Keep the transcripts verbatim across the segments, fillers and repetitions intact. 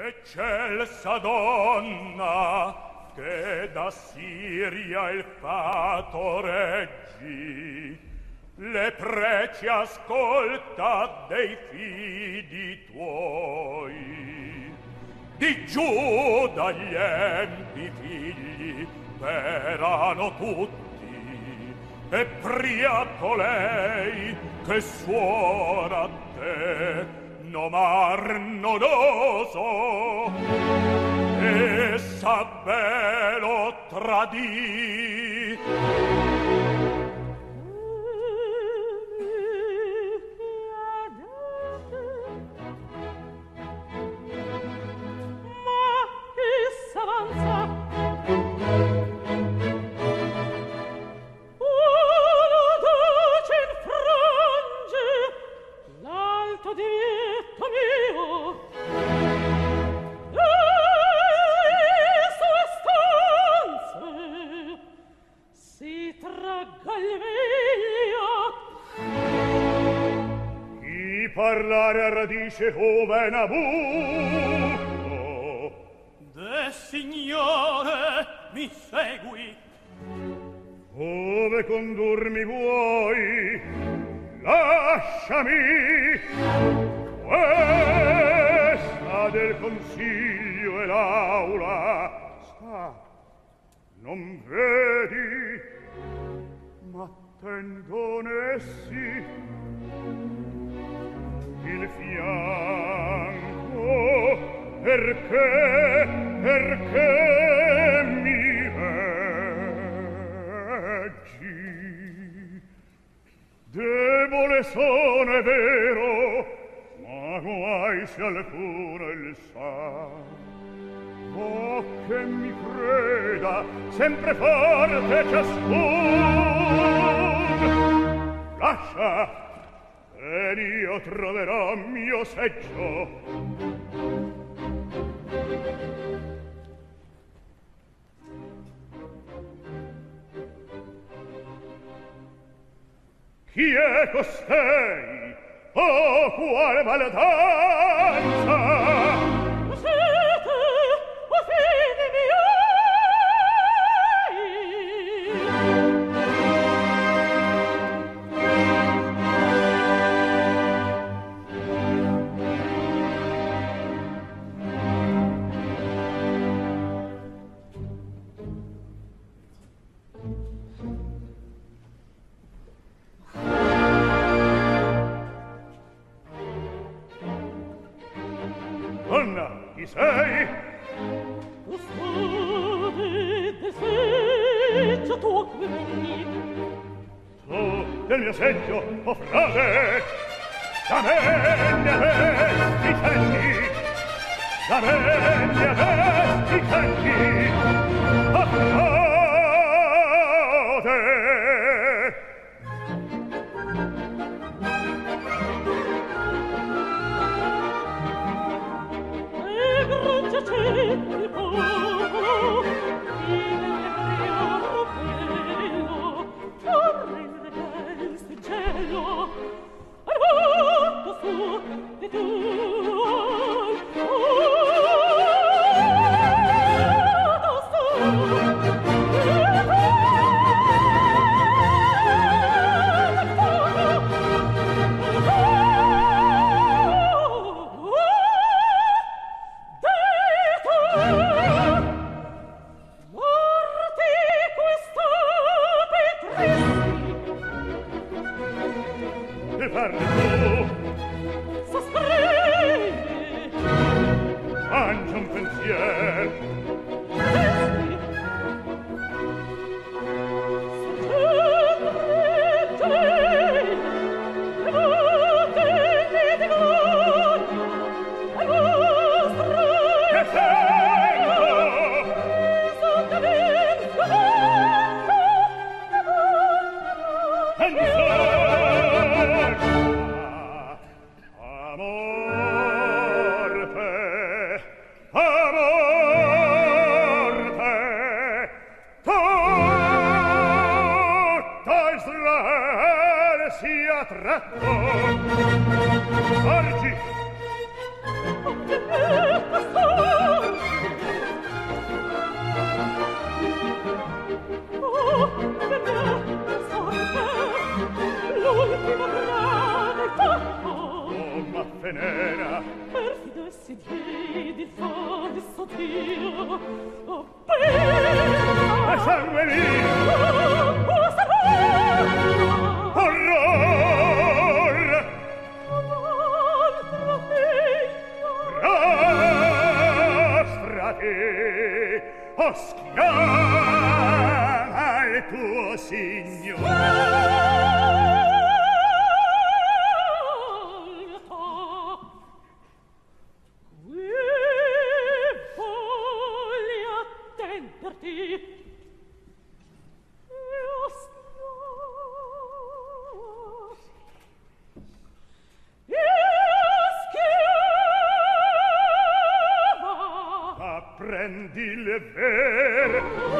Eccelsa donna, che da Siria il fato reggi, le preci ascolta dei fidi tuoi. Di giù dagli empi figli verano tutti, e priato lei che suona a te nomar nodoso, e s'avvelo tradì. Parlare a radice ove Nabucco. De signore, mi segui. Ove condurmi vuoi, lasciami. Questa del consiglio e l'aula. Sta, non vedi, ma tendone essi il fianco, perché, perché mi reggi. Debole sono, è vero, ma guai se alcuno il sa. Oh, che mi creda, sempre forte ciascun. Lascia, ed io troverò mio seggio. Chi è costei? Oh, quale baldanza? Siete, o figli miei! Donna, chi sei? Custode del seggio tuo come veni. Tu del mio seggio, o frate, da me ne avesti senti, da me ne avesti senti, o frate. Il popolo, il ebrio bello, torrente del suggello, hai volto su di tu. Amor si diedi fa di sottile appena e sangue mio oh sapore orror un'altra figlia prostrati o schiava al tuo signore prendi le vere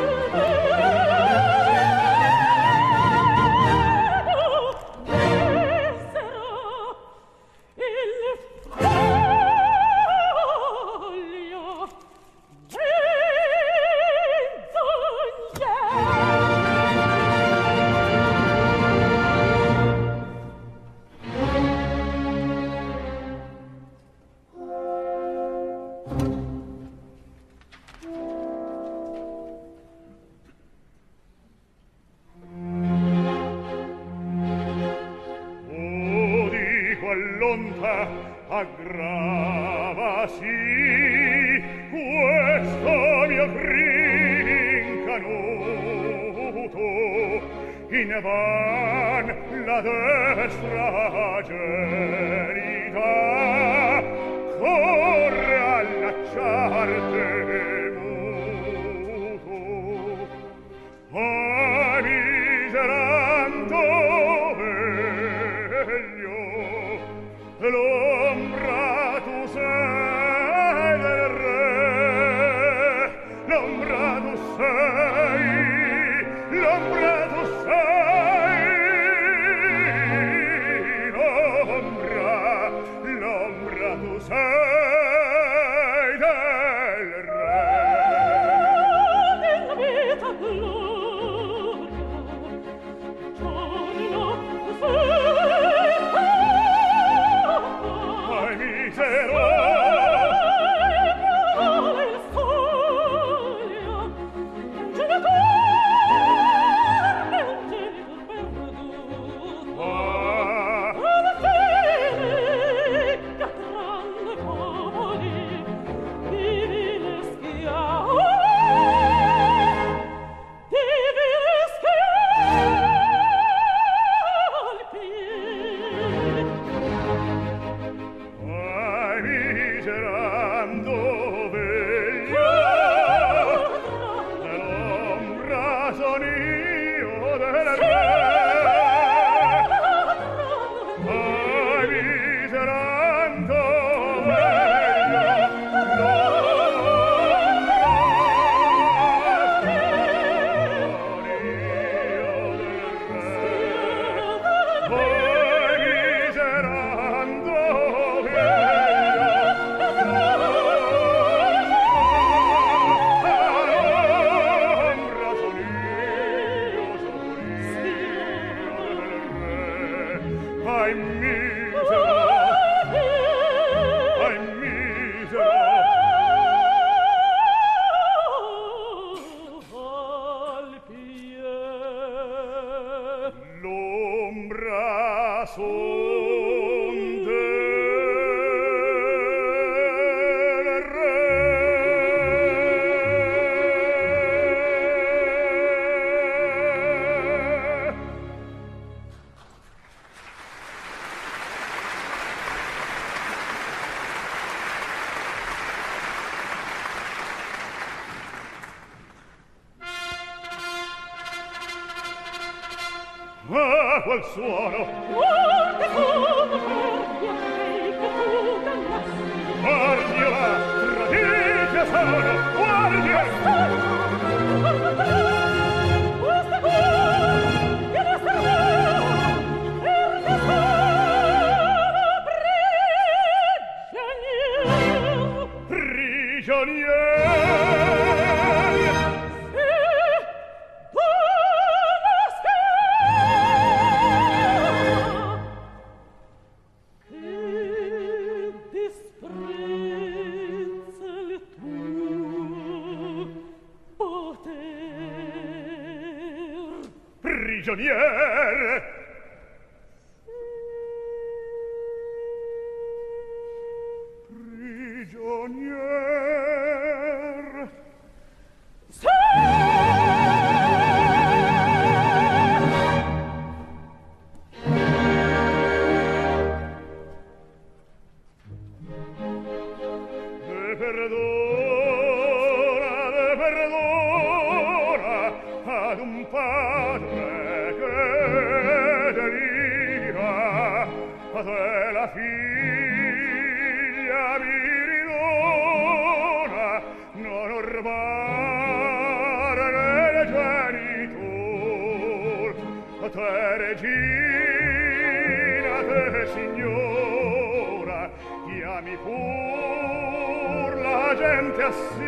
aggravasi questo mio rincanuto in van la destra gelida corre allacciarte muto a miserando veglio l'ombra tu sei del re l'ombra tu sei l'ombra tu sei l'ombra l'ombra tu sei del re nella vita gloria giorno sei misero Ah, quel suono! Guarda come perdi a lei che tu danassi. Guardia là, tradite sono, guardia! Questa cuore che la servò per te sono prigioniero. Prigioniero! Che disprezzo prigionier. Prigionier. Sì! De perdona, de perdona ad un padre che deriva, a te la figlia mi ridona, non ormare nel genitor, a te regina, te signora, chiami pur la gente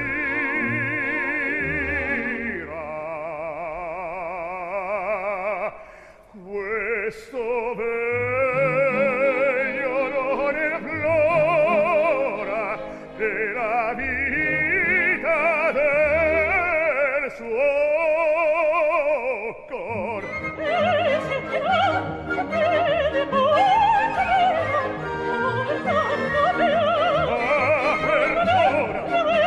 assira. Questo veglio non implora della vita del suo cor. E se ti va, bene, buona, buona, buona, Ah, perdona!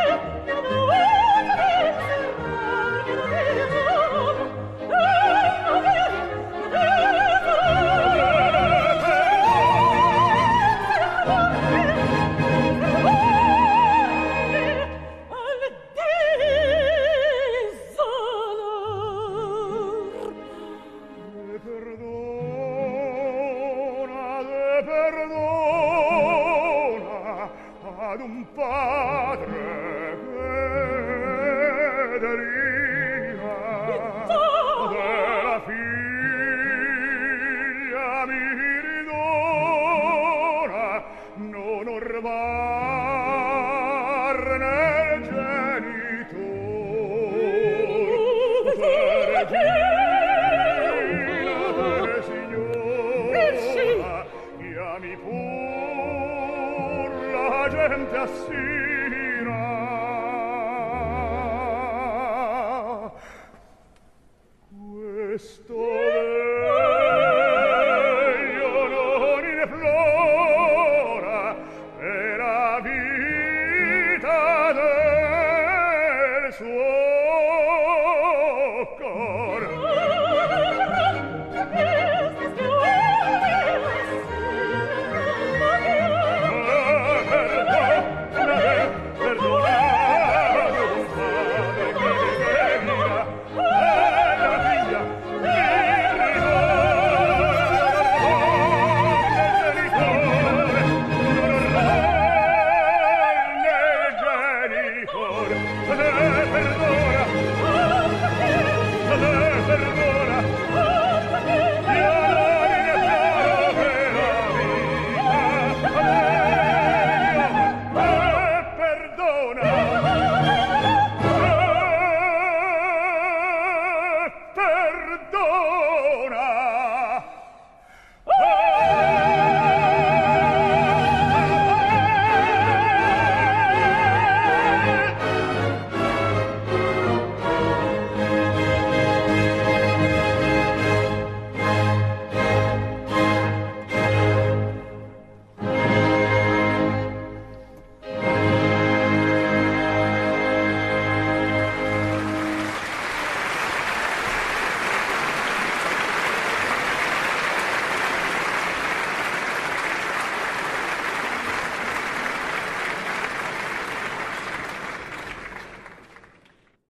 Perdona ad un padre che deriva della figlia mi ridona, non ormar nel genitor, te regina, te signora, chiami pur la gente assira. Questo veglio non implora per la vita del